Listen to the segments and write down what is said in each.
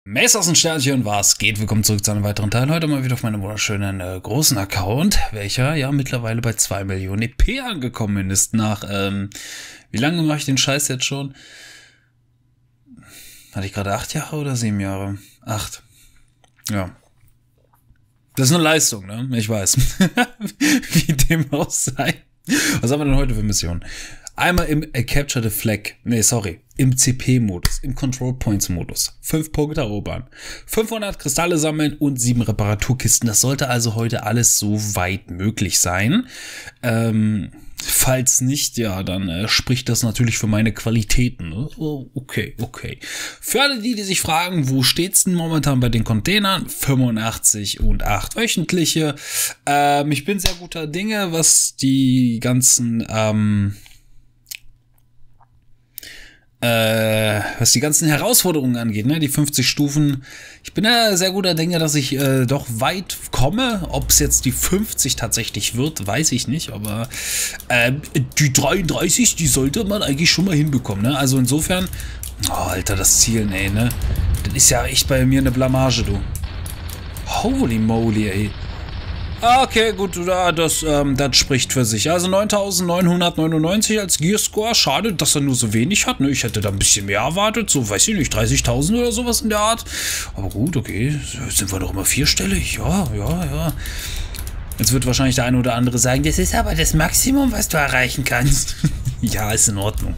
Mace aus dem Sternchen, was geht? Willkommen zurück zu einem weiteren Teil. Heute mal wieder auf meinem wunderschönen großen Account, welcher ja mittlerweile bei 2 Millionen EP angekommen ist. Nach, wie lange mache ich den Scheiß jetzt schon? Hatte ich gerade 8 Jahre oder 7 Jahre? 8. Ja. Das ist eine Leistung, ne? Ich weiß. Wie dem auch sei. Was haben wir denn heute für Missionen? Einmal im Capture the Flag. Nee, sorry. Im CP-Modus. Im Control Points-Modus. 5 Punkte erobern. 500 Kristalle sammeln und 7 Reparaturkisten. Das sollte also heute alles so weit möglich sein. Falls nicht, ja, dann spricht das natürlich für meine Qualitäten. Ne? Oh, okay. Für alle die sich fragen, wo steht's denn momentan bei den Containern? 85 und 8 wöchentliche. Ich bin sehr guter Dinge, was die ganzen, Herausforderungen angeht, ne, die 50 Stufen. Ich bin ja sehr guter Dinge, dass ich doch weit komme. Ob es jetzt die 50 tatsächlich wird, weiß ich nicht, aber die 33, die sollte man eigentlich schon mal hinbekommen, ne? Also insofern, oh, Alter, das Zielen, ey, ne? Das ist ja echt bei mir eine Blamage, du. Holy moly, ey. Okay, gut, das spricht für sich. Also 9.999 als Gearscore. Schade, dass er nur so wenig hat. Ne? Ich hätte da ein bisschen mehr erwartet. So, weiß ich nicht, 30.000 oder sowas in der Art. Aber gut, okay. Sind wir doch immer vierstellig. Ja. Jetzt wird wahrscheinlich der eine oder andere sagen, das ist aber das Maximum, was du erreichen kannst. Ja, ist in Ordnung.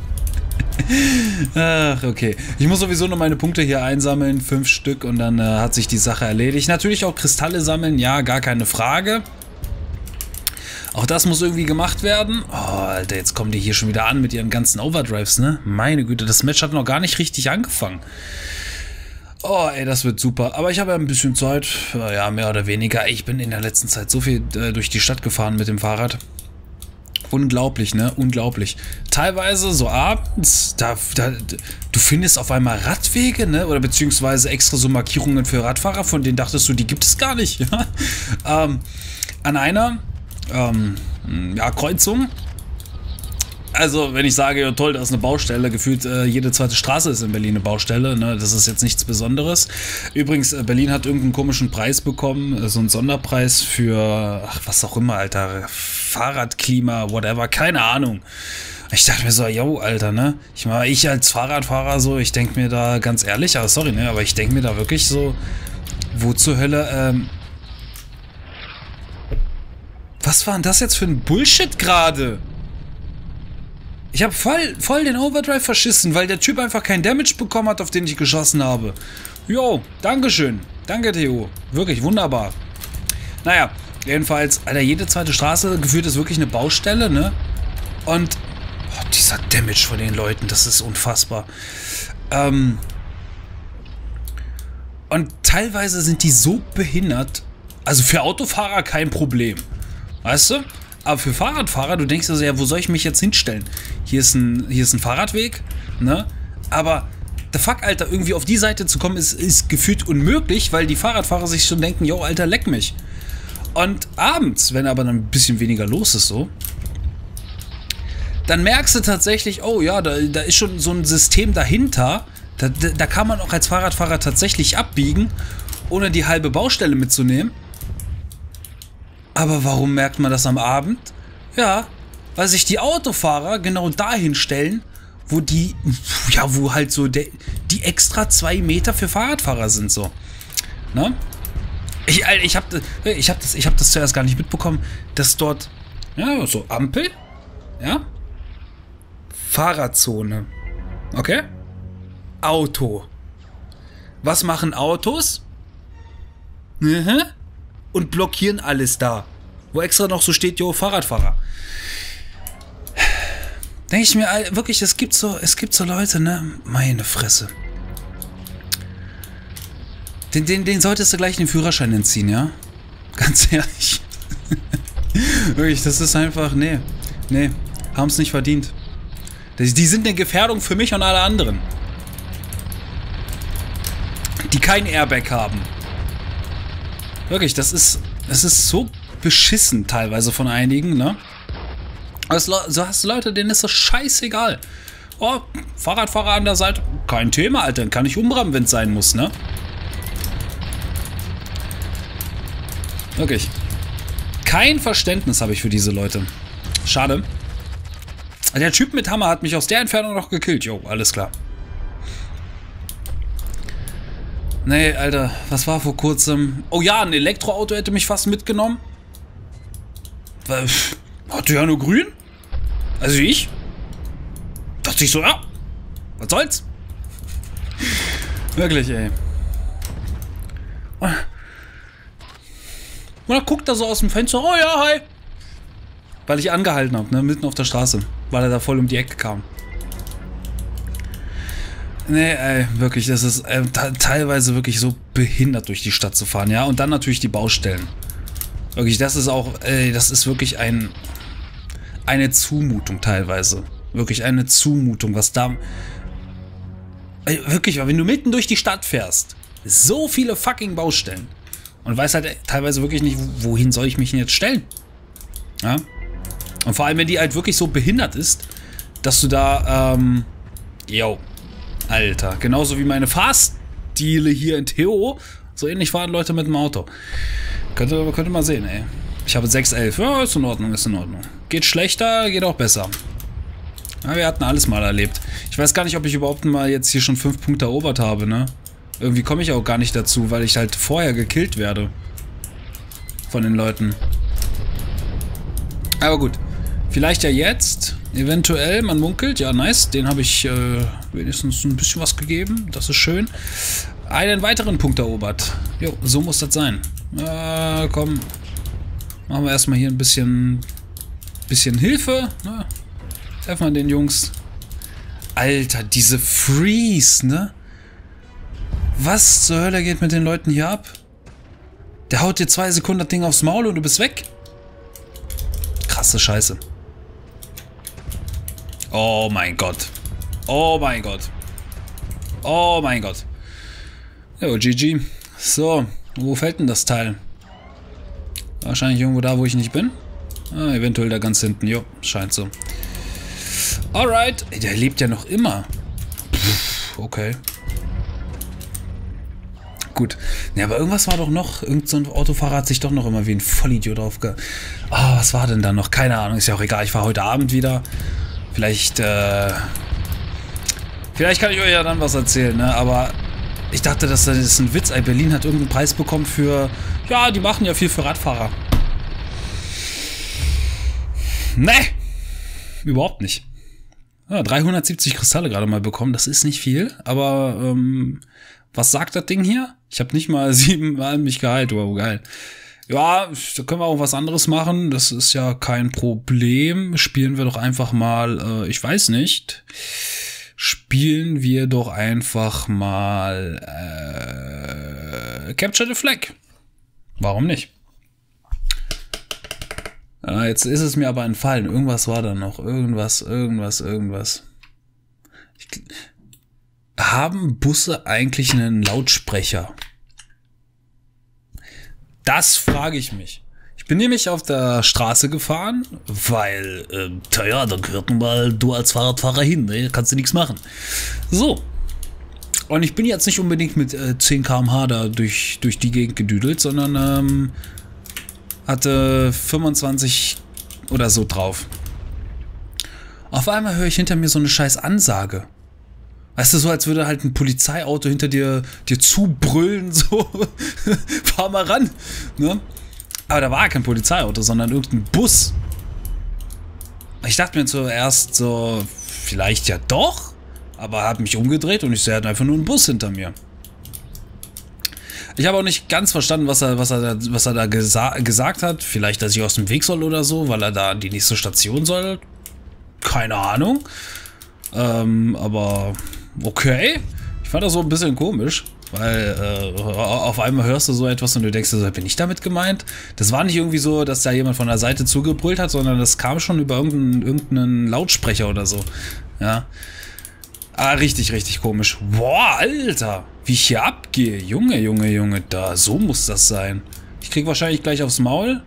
Ach, okay. Ich muss sowieso noch meine Punkte hier einsammeln, 5 Stück, und dann hat sich die Sache erledigt. Natürlich auch Kristalle sammeln, ja, gar keine Frage. Auch das muss irgendwie gemacht werden. Oh, Alter, jetzt kommen die hier schon wieder an mit ihren ganzen Overdrives, ne? Meine Güte, das Match hat noch gar nicht richtig angefangen. Oh, ey, das wird super. Aber ich habe ja ein bisschen Zeit, ja, mehr oder weniger. Ich bin in der letzten Zeit so viel durch die Stadt gefahren mit dem Fahrrad. Unglaublich, ne? Unglaublich. Teilweise so abends, du findest auf einmal Radwege, ne? Oder beziehungsweise extra so Markierungen für Radfahrer, von denen dachtest du, die gibt es gar nicht. Ja? An einer Kreuzung. Also, wenn ich sage, ja toll, da ist eine Baustelle, gefühlt jede zweite Straße ist in Berlin eine Baustelle, ne? Das ist jetzt nichts Besonderes. Übrigens, Berlin hat irgendeinen komischen Preis bekommen, so einen Sonderpreis für, ach, was auch immer, Alter, Fahrradklima, whatever, keine Ahnung. Ich dachte mir so, yo, Alter, ne? Ich als Fahrradfahrer so, ich denke mir da ganz ehrlich, aber sorry, ne? Aber ich denke mir da wirklich so, wo zur Hölle, was war denn das jetzt für ein Bullshit gerade? Ich habe voll den Overdrive verschissen, weil der Typ einfach keinen Damage bekommen hat, auf den ich geschossen habe. Jo, dankeschön. Danke, Theo. Wirklich wunderbar. Naja, jedenfalls, Alter, jede zweite Straße gefühlt ist wirklich eine Baustelle, ne? Und dieser Damage von den Leuten, das ist unfassbar. Und teilweise sind die so behindert, also für Autofahrer kein Problem. Weißt du? Aber für Fahrradfahrer, du denkst also, ja, wo soll ich mich jetzt hinstellen? Hier ist ein Fahrradweg, ne? Aber the fuck, Alter, irgendwie auf die Seite zu kommen, ist gefühlt unmöglich, weil die Fahrradfahrer sich schon denken, yo, Alter, leck mich. Und abends, wenn aber dann ein bisschen weniger los ist so, dann merkst du tatsächlich, oh ja, da ist schon so ein System dahinter. Da kann man auch als Fahrradfahrer tatsächlich abbiegen, ohne die halbe Baustelle mitzunehmen. Aber warum merkt man das am Abend? Ja, weil sich die Autofahrer genau dahin stellen, wo halt so die extra 2 Meter für Fahrradfahrer sind, so. Ne? Ich hab das zuerst gar nicht mitbekommen, dass dort, ja, so Ampel, ja, Fahrradzone, okay, Auto. Was machen Autos? Und blockieren alles da. Wo extra noch so steht, jo, Fahrradfahrer. Denke ich mir, wirklich, es gibt so Leute, ne? Meine Fresse. Den solltest du gleich den Führerschein entziehen, ja? Ganz ehrlich. Wirklich, das ist einfach, nee, haben es nicht verdient. Die sind eine Gefährdung für mich und alle anderen. Die kein Airbag haben. Wirklich, das ist so beschissen teilweise von einigen, ne? Also hast du Leute, denen ist das scheißegal. Oh, Fahrradfahrer an der Seite, kein Thema, Alter, dann kann ich umrammen, wenn es sein muss, ne? Wirklich. Kein Verständnis habe ich für diese Leute. Schade. Der Typ mit Hammer hat mich aus der Entfernung noch gekillt. Jo, alles klar. Nee, Alter, was war vor kurzem? Oh ja, ein Elektroauto hätte mich fast mitgenommen. Hatte ja nur grün. Also ich. Dachte ich so, ja. Was soll's? Wirklich, ey. Und dann guckt er so aus dem Fenster. Oh ja, hi. Weil ich angehalten habe, ne, mitten auf der Straße. Weil er da voll um die Ecke kam. Nee, ey, wirklich, das ist teilweise wirklich so behindert, durch die Stadt zu fahren, ja. Und dann natürlich die Baustellen. Wirklich, das ist auch, das ist wirklich eine Zumutung teilweise. Wirklich eine Zumutung, was da... Wirklich, wenn du mitten durch die Stadt fährst, so viele fucking Baustellen. Und weißt halt teilweise wirklich nicht, wohin soll ich mich denn jetzt stellen? Ja? Und vor allem, wenn die halt wirklich so behindert ist, dass du da, yo, Alter, genauso wie meine Fahrstile hier in Theo, so ähnlich fahren Leute mit dem Auto. Könnte mal sehen, ey. Ich habe 611. Ja, ist in Ordnung, ist in Ordnung. Geht schlechter, geht auch besser. Ja, wir hatten alles mal erlebt. Ich weiß gar nicht, ob ich überhaupt mal jetzt hier schon 5 Punkte erobert habe, ne? Irgendwie komme ich auch gar nicht dazu, weil ich halt vorher gekillt werde. Von den Leuten. Aber gut. Vielleicht ja jetzt. Eventuell, man munkelt. Ja, nice. Den habe ich wenigstens ein bisschen was gegeben. Das ist schön. Einen weiteren Punkt erobert. Jo, so muss das sein. Komm. Machen wir erstmal hier ein bisschen Hilfe. Ne? Treffen wir den Jungs. Alter, diese Freeze, ne? Was zur Hölle geht mit den Leuten hier ab? Der haut dir 2 Sekunden das Ding aufs Maul und du bist weg. Krasse Scheiße. Oh mein Gott. Oh mein Gott. Oh mein Gott. Jo, GG. So, wo fällt denn das Teil? Wahrscheinlich irgendwo da, wo ich nicht bin. Ah, eventuell da ganz hinten. Jo, scheint so. Alright. Ey, der lebt ja noch immer. Pff, okay. Gut. Ja, aber irgendwas war doch noch. Irgend so ein Autofahrer hat sich doch noch immer wie ein Vollidiot was war denn da noch? Keine Ahnung. Ist ja auch egal. Ich fahre heute Abend wieder. Vielleicht kann ich euch ja dann was erzählen, ne? Aber ich dachte, das ist ein Witz. Berlin hat irgendeinen Preis bekommen für... Ja, die machen ja viel für Radfahrer. Ne! Überhaupt nicht. Ja, 370 Kristalle gerade mal bekommen. Das ist nicht viel. Aber, was sagt das Ding hier? Ich habe nicht mal 7 Mal mich geheilt. Wow, geil. Ja, da können wir auch was anderes machen. Das ist ja kein Problem. Spielen wir doch einfach mal, ich weiß nicht. Spielen wir doch einfach mal Capture the Flag. Warum nicht? Ja, jetzt ist es mir aber entfallen. Irgendwas war da noch. Irgendwas. Haben Busse eigentlich einen Lautsprecher? Das frage ich mich. Ich bin nämlich auf der Straße gefahren, weil, da gehört nun mal du als Fahrradfahrer hin, ne? Kannst du nichts machen. So. Und ich bin jetzt nicht unbedingt mit 10 km/h da durch die Gegend gedüdelt, sondern hatte 25 oder so drauf. Auf einmal höre ich hinter mir so eine scheiß Ansage. Weißt du, so als würde halt ein Polizeiauto hinter dir zubrüllen, so, fahr mal ran, ne? Aber da war kein Polizeiauto, sondern irgendein Bus. Ich dachte mir zuerst so, vielleicht ja doch, aber habe mich umgedreht und ich sehe halt einfach nur einen Bus hinter mir. Ich habe auch nicht ganz verstanden, was er da gesagt hat. Vielleicht, dass ich aus dem Weg soll oder so, weil er da an die nächste Station soll. Keine Ahnung. Aber okay. Ich fand das so ein bisschen komisch, weil auf einmal hörst du so etwas und du denkst so, bin ich damit gemeint? Das war nicht irgendwie so, dass da jemand von der Seite zugebrüllt hat, sondern das kam schon über irgendeinen Lautsprecher oder so. Ja. Ah, richtig komisch. Boah, Alter, wie ich hier abgehe. Junge, da, so muss das sein. Ich krieg wahrscheinlich gleich aufs Maul.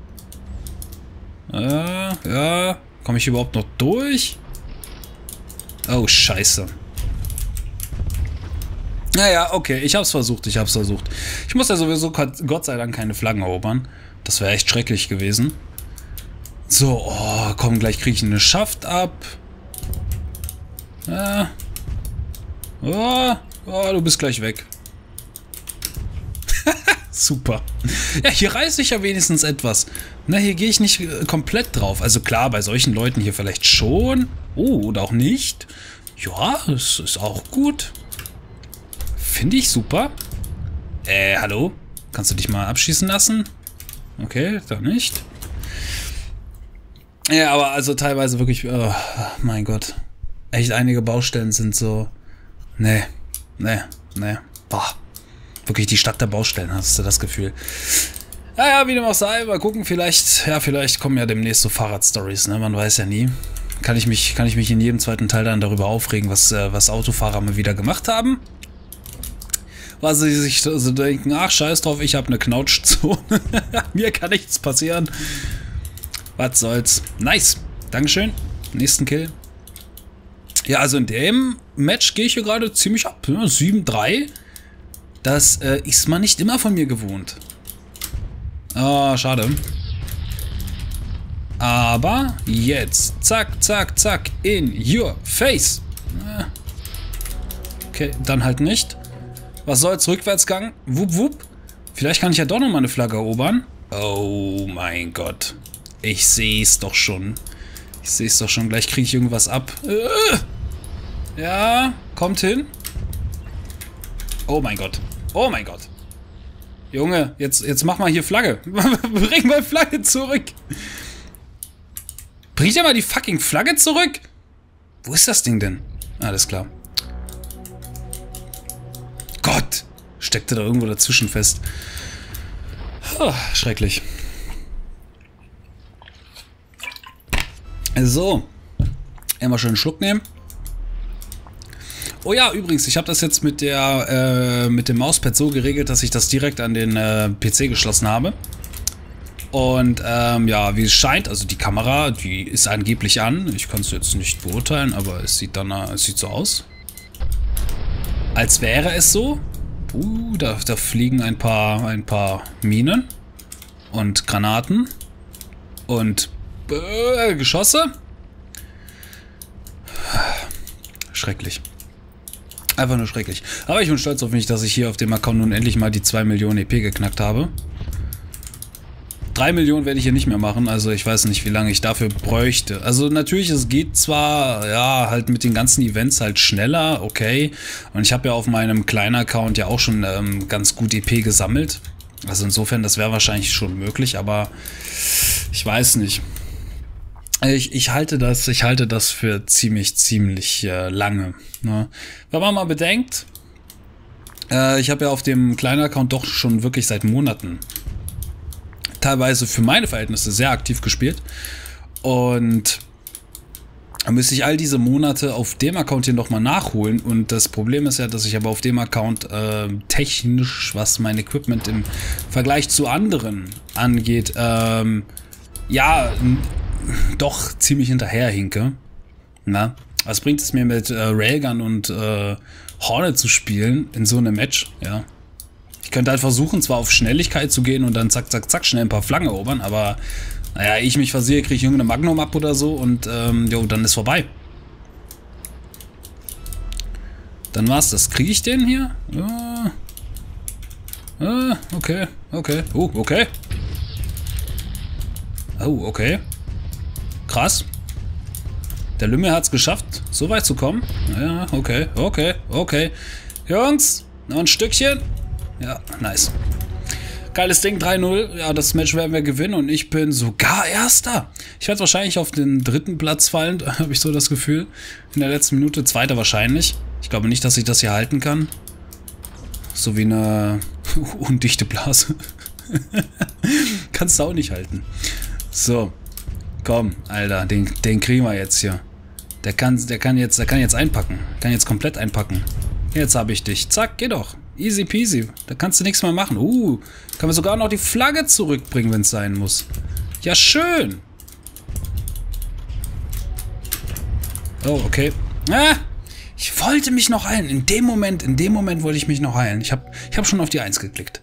Ja, komme ich überhaupt noch durch? Oh, scheiße. Naja, okay, ich hab's versucht, ich Ich muss ja sowieso Gott sei Dank keine Flaggen erobern. Das wäre echt schrecklich gewesen. So, oh, komm, gleich kriege ich eine Schaft ab. Oh, du bist gleich weg. Super. Ja, hier reiße ich ja wenigstens etwas. Na, hier gehe ich nicht komplett drauf. Also klar, bei solchen Leuten hier vielleicht schon. Oh, oder auch nicht. Ja, das ist auch gut. Finde ich super. Hallo? Kannst du dich mal abschießen lassen? Okay, doch nicht. Ja, aber also teilweise wirklich, oh, mein Gott. Echt einige Baustellen sind so, nee. Boah. Wirklich die Stadt der Baustellen, hast du das Gefühl. Naja, wie dem auch sei, mal gucken, vielleicht kommen ja demnächst so Fahrradstories, ne, man weiß ja nie. Kann ich mich in jedem zweiten Teil dann darüber aufregen, was Autofahrer mal wieder gemacht haben. Weil sie sich so denken, ach, scheiß drauf, ich habe eine Knautschzone. Mir kann nichts passieren. Was soll's. Nice. Dankeschön. Nächsten Kill. Ja, also in dem Match gehe ich hier gerade ziemlich ab. 7-3. Das ist man nicht immer von mir gewohnt. Ah, schade. Aber jetzt. Zack, zack, zack. In your face. Okay, dann halt nicht. Was soll's? Rückwärtsgang. Wupp, wupp. Vielleicht kann ich ja doch nochmal eine Flagge erobern. Oh mein Gott. Ich sehe es doch schon. Gleich kriege ich irgendwas ab. Ja, kommt hin. Oh mein Gott. Oh mein Gott. Junge, jetzt mach mal hier Flagge. Bring mal Flagge zurück. Bringt ja mal die fucking Flagge zurück. Wo ist das Ding denn? Alles klar. Gott. Steckte da irgendwo dazwischen fest. Oh, schrecklich. So. Einmal schön einen Schluck nehmen. Oh ja, übrigens, ich habe das jetzt mit dem Mauspad so geregelt, dass ich das direkt an den PC geschlossen habe. Und ja, wie es scheint, also die Kamera, die ist angeblich an. Ich kann es jetzt nicht beurteilen, aber es sieht so aus. Als wäre es so. Da fliegen ein paar Minen und Granaten und Geschosse. Schrecklich. Einfach nur schrecklich. Aber ich bin stolz auf mich, dass ich hier auf dem Account nun endlich mal die 2 Millionen EP geknackt habe. 3 Millionen werde ich hier nicht mehr machen, also ich weiß nicht, wie lange ich dafür bräuchte. Also natürlich, es geht zwar, ja, halt mit den ganzen Events halt schneller, okay. Und ich habe ja auf meinem kleinen Account ja auch schon ganz gut EP gesammelt. Also insofern, das wäre wahrscheinlich schon möglich, aber ich weiß nicht. Ich halte das für ziemlich lange. Ne? Wenn man mal bedenkt, ich habe ja auf dem kleinen Account doch schon wirklich seit Monaten teilweise für meine Verhältnisse sehr aktiv gespielt. Und dann müsste ich all diese Monate auf dem Account hier nochmal nachholen. Und das Problem ist ja, dass ich aber auf dem Account technisch, was mein Equipment im Vergleich zu anderen angeht, ja, doch ziemlich hinterherhinke. Na? Was bringt es mir mit Railgun und Hornet zu spielen in so einem Match? Ja. Ich könnte halt versuchen, zwar auf Schnelligkeit zu gehen und dann zack, zack, zack, schnell ein paar Flaggen erobern, aber naja, ich mich versehe, kriege ich irgendeine Magnum ab oder so und jo, dann ist vorbei. Dann war's das. Kriege ich den hier? Ja. Okay. Okay. Okay. Oh, okay. Krass. Der Lümmel hat's geschafft, so weit zu kommen. Ja, okay. Jungs, noch ein Stückchen. Ja, nice. Geiles Ding, 3-0. Ja, das Match werden wir gewinnen und ich bin sogar Erster. Ich werde wahrscheinlich auf den 3. Platz fallen, habe ich so das Gefühl. In der letzten Minute, 2. wahrscheinlich. Ich glaube nicht, dass ich das hier halten kann. So wie eine undichte Blase. Kannst du auch nicht halten. So. Komm, Alter, den kriegen wir jetzt hier. Der kann jetzt einpacken. Kann jetzt komplett einpacken. Jetzt habe ich dich. Zack, geh doch. Easy peasy. Da kannst du nichts mehr machen. Kann man sogar noch die Flagge zurückbringen, wenn es sein muss. Ja, schön. Oh, okay. Ich wollte mich noch heilen. In dem Moment wollte ich mich noch heilen. Ich hab schon auf die 1 geklickt.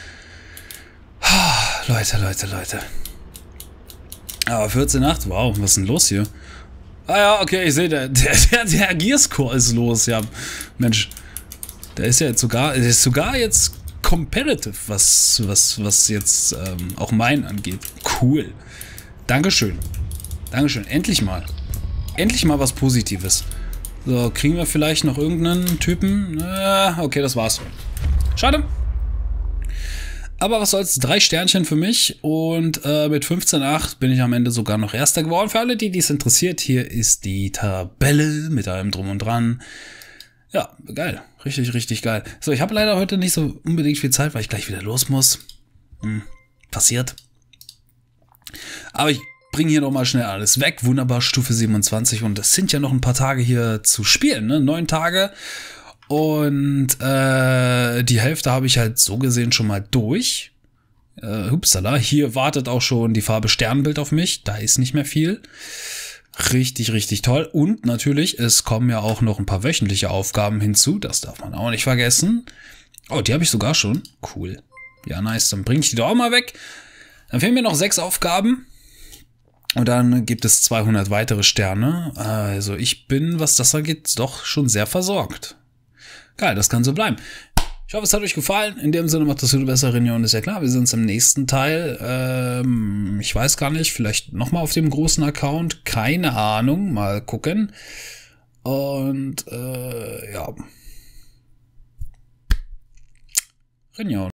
Leute. Aber 14,8, wow, was ist denn los hier? Ah ja, okay, ich sehe, der Gearscore ist los, ja. Mensch, der ist ja jetzt sogar jetzt competitive, was jetzt auch meinen angeht. Cool. Dankeschön. Endlich mal was Positives. So, kriegen wir vielleicht noch irgendeinen Typen? Okay, das war's. Schade. Aber was soll's, 3 Sternchen für mich und mit 15,8 bin ich am Ende sogar noch Erster geworden. Für alle, die es interessiert, hier ist die Tabelle mit allem drum und dran. Ja, geil. Richtig geil. So, ich habe leider heute nicht so unbedingt viel Zeit, weil ich gleich wieder los muss. Passiert. Aber ich bringe hier nochmal schnell alles weg. Wunderbar, Stufe 27 und es sind ja noch ein paar Tage hier zu spielen, ne? 9 Tage. Und die Hälfte habe ich halt so gesehen schon mal durch. Hupsala, hier wartet auch schon die Farbe Sternbild auf mich. Da ist nicht mehr viel. Richtig toll. Und natürlich, es kommen ja auch noch ein paar wöchentliche Aufgaben hinzu. Das darf man auch nicht vergessen. Oh, die habe ich sogar schon. Cool. Ja, nice. Dann bringe ich die doch auch mal weg. Dann fehlen mir noch 6 Aufgaben. Und dann gibt es 200 weitere Sterne. Also ich bin, was das angeht, doch schon sehr versorgt. Geil, das kann so bleiben. Ich hoffe, es hat euch gefallen. In dem Sinne macht das Video besser, Renion, ist ja klar. Wir sehen uns im nächsten Teil. Ich weiß gar nicht, vielleicht nochmal auf dem großen Account. Keine Ahnung, mal gucken. Und ja. Renion.